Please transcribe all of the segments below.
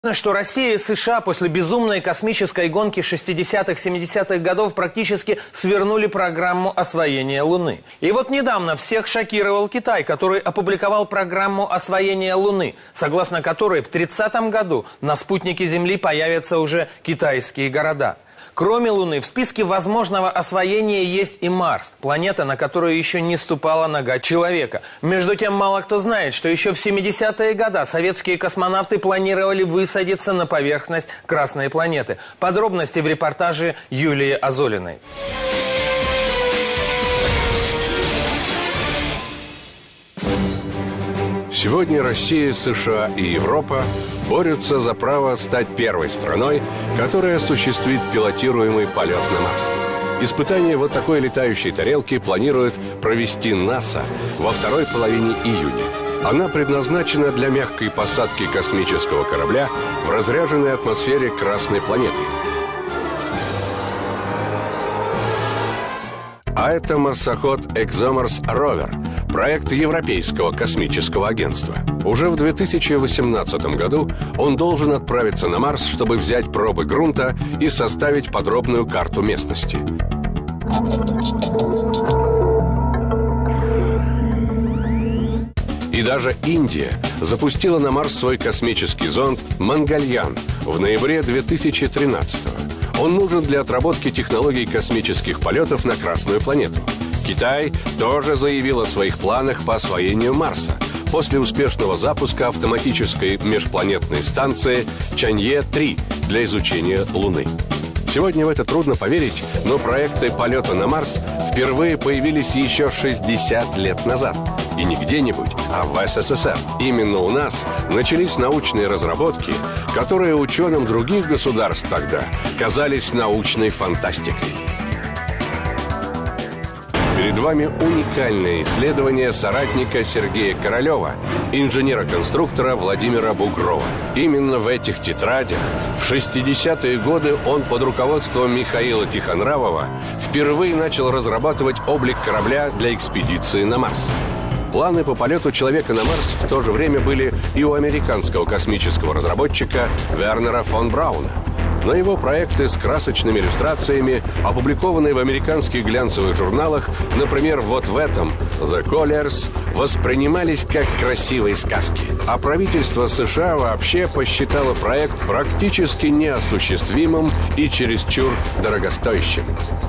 Что Россия и США после безумной космической гонки 60-х, 70-х годов практически свернули программу освоения Луны. И вот недавно всех шокировал Китай, который опубликовал программу освоения Луны, согласно которой в 30-м году на спутнике Земли появятся уже китайские города. Кроме Луны, в списке возможного освоения есть и Марс, планета, на которую еще не ступала нога человека. Между тем, мало кто знает, что еще в 70-е годы советские космонавты планировали высадиться на поверхность Красной планеты. Подробности в репортаже Юлии Азолиной. Сегодня Россия, США и Европа борются за право стать первой страной, которая осуществит пилотируемый полет на Марс. Испытание вот такой летающей тарелки планирует провести НАСА во второй половине июня. Она предназначена для мягкой посадки космического корабля в разряженной атмосфере Красной планеты. А это марсоход ExoMars Rover, проект Европейского космического агентства. Уже в 2018 году он должен отправиться на Марс, чтобы взять пробы грунта и составить подробную карту местности. И даже Индия запустила на Марс свой космический зонд «Мангальян» в ноябре 2013 года. Он нужен для отработки технологий космических полетов на Красную планету. Китай тоже заявил о своих планах по освоению Марса после успешного запуска автоматической межпланетной станции Чанье-3 для изучения Луны. Сегодня в это трудно поверить, но проекты полета на Марс впервые появились еще 60 лет назад. И не где-нибудь, а в СССР. Именно у нас начались научные разработки, которые ученым других государств тогда казались научной фантастикой. Перед вами уникальное исследование соратника Сергея Королева, инженера-конструктора Владимира Бугрова. Именно в этих тетрадях в 60-е годы он под руководством Михаила Тихонравова впервые начал разрабатывать облик корабля для экспедиции на Марс. Планы по полету человека на Марс в то же время были и у американского космического разработчика Вернера фон Брауна. Но его проекты с красочными иллюстрациями, опубликованные в американских глянцевых журналах, например, вот в этом «The Colliers», воспринимались как красивые сказки. А правительство США вообще посчитало проект практически неосуществимым и чересчур дорогостоящим.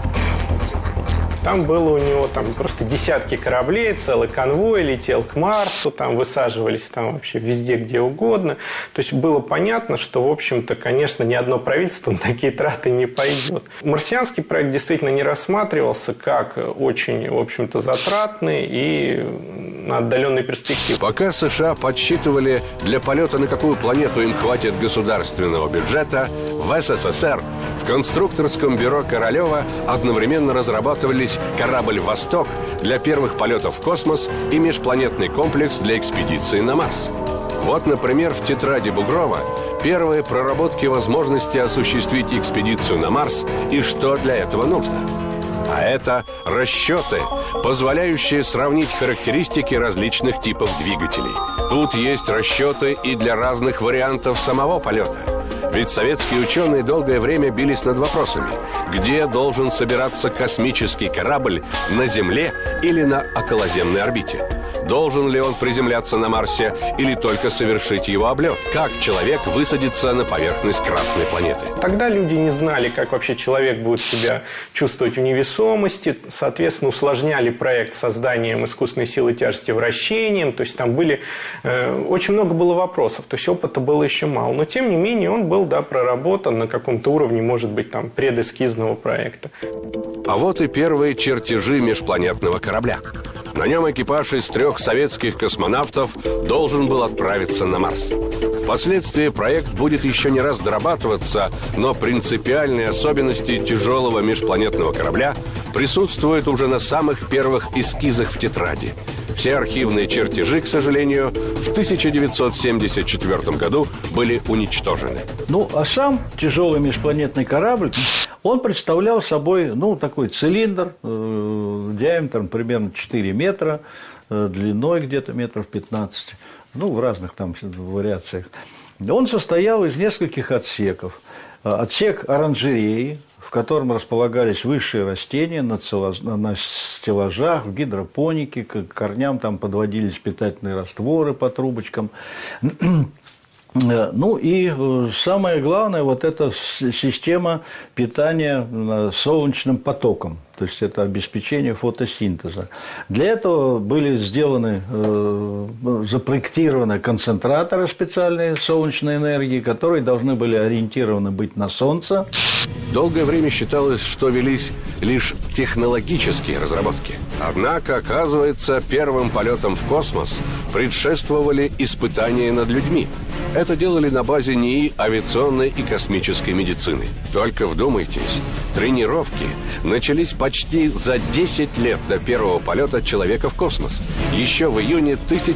Там было у него просто десятки кораблей, целый конвой летел к Марсу, там высаживались там вообще везде, где угодно. То есть было понятно, что, в общем-то, конечно, ни одно правительство на такие траты не пойдет. Марсианский проект действительно не рассматривался как очень, в общем-то, затратный и на отдаленной перспективе. Пока США подсчитывали, для полета на какую планету им хватит государственного бюджета, в СССР в конструкторском бюро Королева одновременно разрабатывались корабль «Восток» для первых полетов в космос и межпланетный комплекс для экспедиции на Марс. Вот, например, в тетради Бугрова первые проработки возможности осуществить экспедицию на Марс и что для этого нужно. А это расчеты, позволяющие сравнить характеристики различных типов двигателей. Тут есть расчеты и для разных вариантов самого полета. Ведь советские ученые долгое время бились над вопросами, где должен собираться космический корабль, на Земле или на околоземной орбите. Должен ли он приземляться на Марсе или только совершить его облет? Как человек высадится на поверхность Красной планеты? Тогда люди не знали, как вообще человек будет себя чувствовать в невесомости. Соответственно, усложняли проект созданием искусственной силы тяжести вращением. То есть там были очень много было вопросов. То есть опыта было еще мало. Но тем не менее он был проработан на каком-то уровне, может быть, там предэскизного проекта. А вот и первые чертежи межпланетного корабля. На нем экипаж из 3 советских космонавтов должен был отправиться на Марс. Впоследствии проект будет еще не раз дорабатываться, но принципиальные особенности тяжелого межпланетного корабля присутствуют уже на самых первых эскизах в тетради. Все архивные чертежи, к сожалению, в 1974 году были уничтожены. А сам тяжелый межпланетный корабль, он представлял собой, такой цилиндр диаметром примерно 4 метра, длиной где-то метров 15, в разных там вариациях. Он состоял из нескольких отсеков. Отсек оранжереи, в котором располагались высшие растения на стеллажах, в гидропонике, к корням там подводились питательные растворы по трубочкам. Ну и самое главное, вот эта система питания солнечным потоком, то есть это обеспечение фотосинтеза. Для этого были запроектированы концентраторы специальные солнечной энергии, которые должны были ориентированы быть на солнце. Долгое время считалось, что велись лишь технологические разработки. Однако, оказывается, первым полетом в космос предшествовали испытания над людьми. Это делали на базе НИИ авиационной и космической медицины. Только вдумайтесь, тренировки начались почти за 10 лет до первого полета человека в космос, еще в июне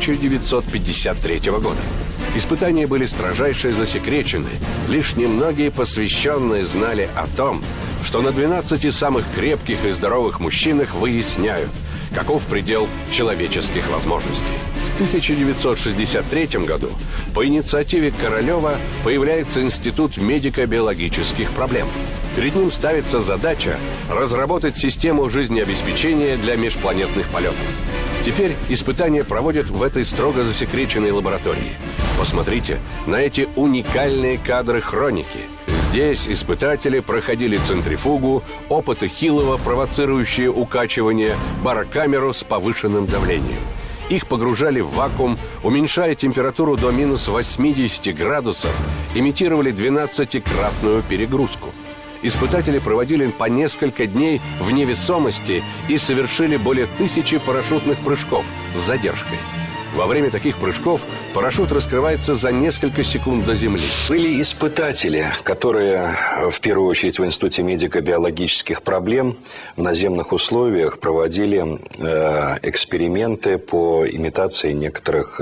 1953 года. Испытания были строжайше засекречены. Лишь немногие посвященные знали о том, что на 12 самых крепких и здоровых мужчинах выясняют, каков предел человеческих возможностей. В 1963 году по инициативе Королева появляется Институт медико-биологических проблем. Перед ним ставится задача разработать систему жизнеобеспечения для межпланетных полетов. Теперь испытания проводят в этой строго засекреченной лаборатории. Посмотрите на эти уникальные кадры хроники. Здесь испытатели проходили центрифугу, опыты Хиллова, провоцирующие укачивание, барокамеру с повышенным давлением. Их погружали в вакуум, уменьшая температуру до минус 80 градусов, имитировали 12-кратную перегрузку. Испытатели проводили по несколько дней в невесомости и совершили более 1000 парашютных прыжков с задержкой. Во время таких прыжков парашют раскрывается за несколько секунд до земли. Были испытатели, которые в первую очередь в Институте медико-биологических проблем в наземных условиях проводили эксперименты по имитации некоторых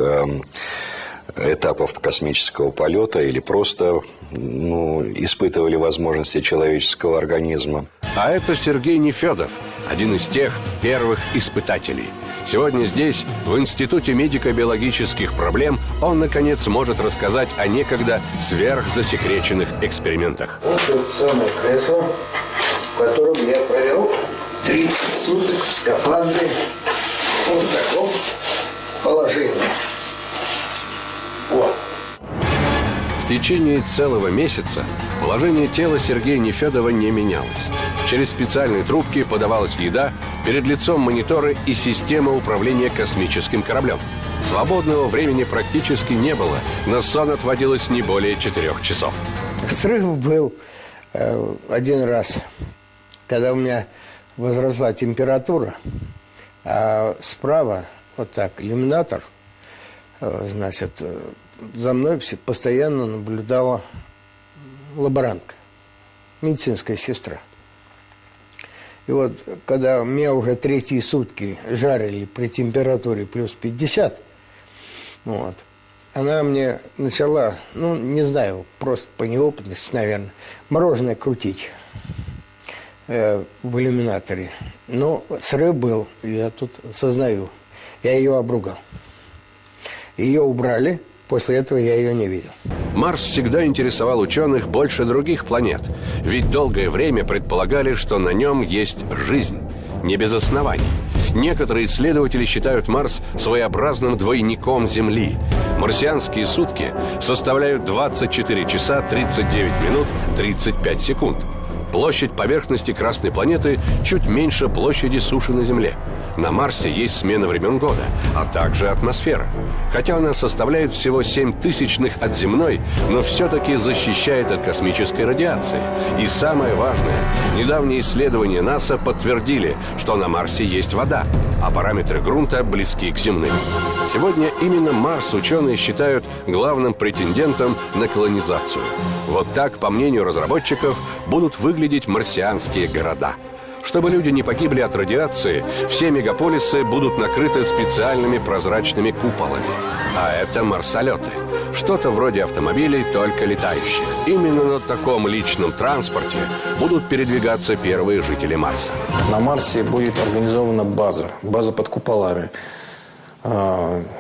этапов космического полета или просто испытывали возможности человеческого организма. А это Сергей Нефедов, один из тех первых испытателей. Сегодня здесь, в Институте медико-биологических проблем, он, наконец, может рассказать о некогда сверхзасекреченных экспериментах. Вот это самое кресло, в котором я провел 30 суток в скафандре вот в таком положении. Вот. В течение целого месяца положение тела Сергея Нефедова не менялось. Через специальные трубки подавалась еда, перед лицом мониторы и система управления космическим кораблем. Свободного времени практически не было, на сон отводилось не более 4 часов. Срыв был один раз, когда у меня возросла температура, а справа вот так иллюминатор, значит, за мной постоянно наблюдала лаборантка, медицинская сестра. И вот, когда меня уже 3-е сутки жарили при температуре плюс 50, вот, она мне начала, не знаю, просто по неопытности, наверное, мороженое крутить в иллюминаторе. Но срыв был, я тут сознаю. Я ее обругал. Ее убрали. После этого я ее не видел. Марс всегда интересовал ученых больше других планет. Ведь долгое время предполагали, что на нем есть жизнь. Не без оснований. Некоторые исследователи считают Марс своеобразным двойником Земли. Марсианские сутки составляют 24 часа 39 минут 35 секунд. Площадь поверхности Красной планеты чуть меньше площади суши на Земле. На Марсе есть смена времен года, а также атмосфера. Хотя она составляет всего 0,07 от земной, но все-таки защищает от космической радиации. И самое важное, недавние исследования НАСА подтвердили, что на Марсе есть вода, а параметры грунта близки к земным. Сегодня именно Марс ученые считают главным претендентом на колонизацию. Вот так, по мнению разработчиков, будут выглядеть марсианские города. Чтобы люди не погибли от радиации, все мегаполисы будут накрыты специальными прозрачными куполами. А это марсолеты. Что-то вроде автомобилей, только летающих. Именно на таком личном транспорте будут передвигаться первые жители Марса. На Марсе будет организована база под куполами.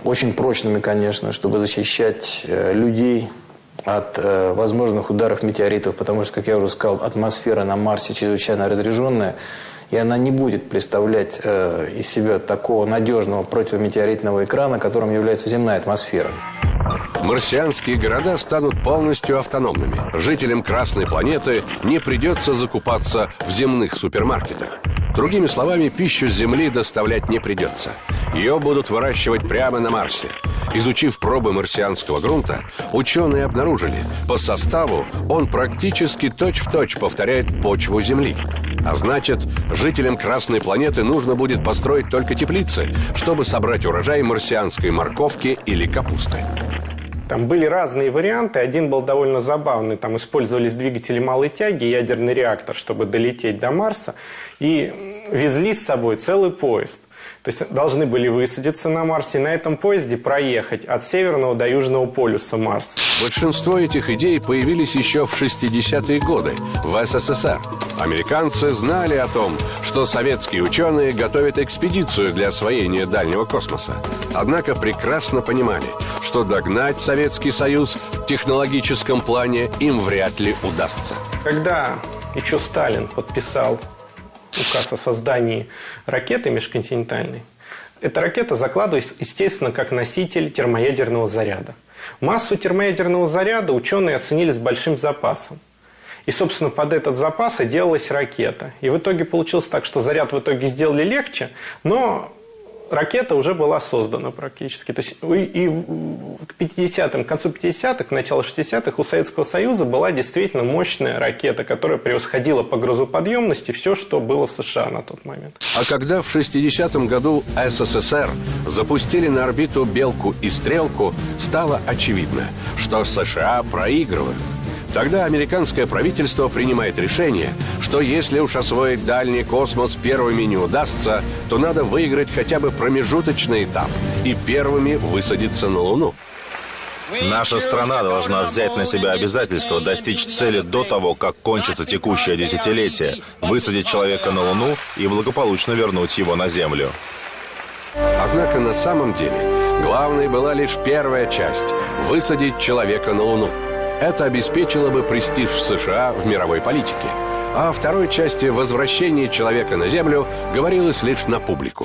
очень прочными, конечно, чтобы защищать людей от возможных ударов метеоритов, потому что, как я уже сказал, атмосфера на Марсе чрезвычайно разряженная, и она не будет представлять из себя такого надежного противометеоритного экрана, которым является земная атмосфера. Марсианские города станут полностью автономными. Жителям Красной планеты не придется закупаться в земных супермаркетах. Другими словами, пищу с Земли доставлять не придется. Ее будут выращивать прямо на Марсе. Изучив пробы марсианского грунта, ученые обнаружили, по составу он практически точь-в-точь повторяет почву Земли. А значит, жителям Красной планеты нужно будет построить только теплицы, чтобы собрать урожай марсианской морковки или капусты. Там были разные варианты. Один был довольно забавный. Там использовались двигатели малой тяги, ядерный реактор, чтобы долететь до Марса. И везли с собой целый поезд. То есть должны были высадиться на Марсе и на этом поезде проехать от Северного до Южного полюса Марса. Большинство этих идей появились еще в 60-е годы в СССР. Американцы знали о том, что советские ученые готовят экспедицию для освоения дальнего космоса. Однако прекрасно понимали, что догнать Советский Союз в технологическом плане им вряд ли удастся. Когда еще Сталин подписал указ о создании ракеты межконтинентальной, эта ракета закладывалась, естественно, как носитель термоядерного заряда. Массу термоядерного заряда ученые оценили с большим запасом. И, собственно, под этот запас и делалась ракета. И в итоге получилось так, что заряд в итоге сделали легче, но ракета уже была создана практически. То есть и к 50-м, к концу 50-х, к началу 60-х у Советского Союза была действительно мощная ракета, которая превосходила по грузоподъемности все, что было в США на тот момент. А когда в 60-м году СССР запустили на орбиту «Белку» и «Стрелку», стало очевидно, что США проигрывают. Тогда американское правительство принимает решение, что если уж освоить дальний космос первыми не удастся, то надо выиграть хотя бы промежуточный этап и первыми высадиться на Луну. Наша страна должна взять на себя обязательство достичь цели до того, как кончится текущее десятилетие, высадить человека на Луну и благополучно вернуть его на Землю. Однако на самом деле главной была лишь первая часть – высадить человека на Луну. Это обеспечило бы престиж США в мировой политике. А о второй части возвращения человека на Землю говорилось лишь на публику.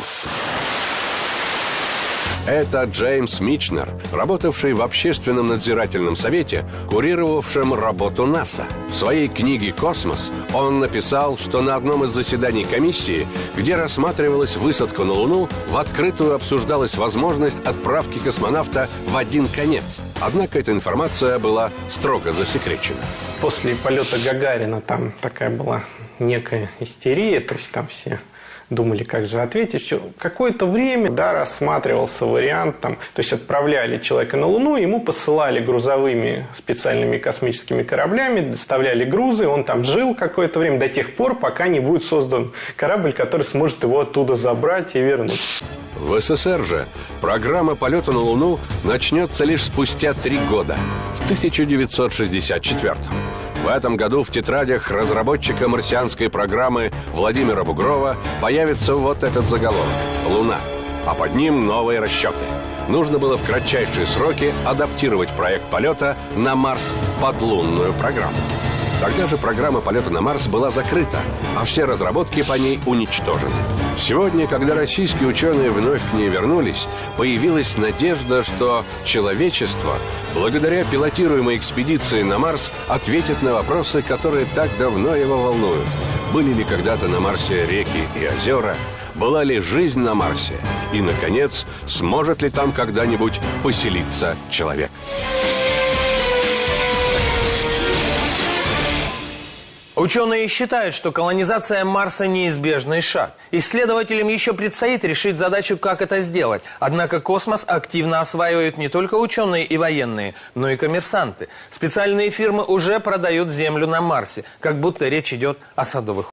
Это Джеймс Мичнер, работавший в Общественном надзирательном совете, курировавшем работу НАСА. В своей книге «Космос» он написал, что на одном из заседаний комиссии, где рассматривалась высадка на Луну, в открытую обсуждалась возможность отправки космонавта в один конец. Однако эта информация была строго засекречена. После полета Гагарина там такая была некая истерия, то есть там все думали, как же ответить. Все. Какое-то время, да, рассматривался вариант, там, то есть отправляли человека на Луну, ему посылали грузовыми специальными космическими кораблями, доставляли грузы, он там жил какое-то время до тех пор, пока не будет создан корабль, который сможет его оттуда забрать и вернуть. В СССР же программа полета на Луну начнется лишь спустя 3 года, в 1964-м. В этом году в тетрадях разработчика марсианской программы Владимира Бугрова появится вот этот заголовок «Луна», а под ним новые расчеты. Нужно было в кратчайшие сроки адаптировать проект полета на Марс под лунную программу. Тогда же программа полета на Марс была закрыта, а все разработки по ней уничтожены. Сегодня, когда российские ученые вновь к ней вернулись, появилась надежда, что человечество, благодаря пилотируемой экспедиции на Марс, ответит на вопросы, которые так давно его волнуют. Были ли когда-то на Марсе реки и озера? Была ли жизнь на Марсе? И, наконец, сможет ли там когда-нибудь поселиться человек? Ученые считают, что колонизация Марса – неизбежный шаг. Исследователям еще предстоит решить задачу, как это сделать. Однако космос активно осваивают не только ученые и военные, но и коммерсанты. Специальные фирмы уже продают землю на Марсе, как будто речь идет о садовых